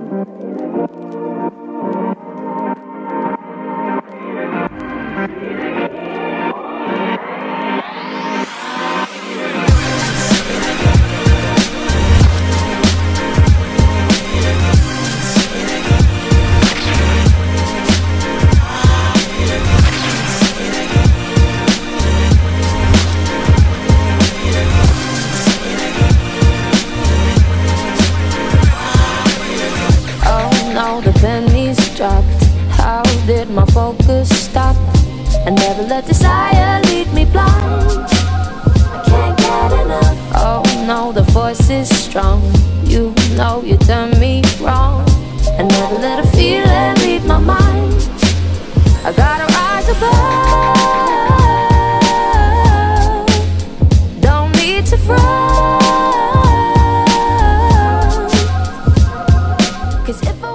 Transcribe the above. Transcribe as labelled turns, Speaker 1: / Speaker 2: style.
Speaker 1: The pennies dropped. How did my focus stop? I never let desire lead me blind. I can't get enough. Oh no, the force is strong. You know you done me wrong. I never let a feeling lead my mind. I gotta rise above. Don't need to front. 'Cause if I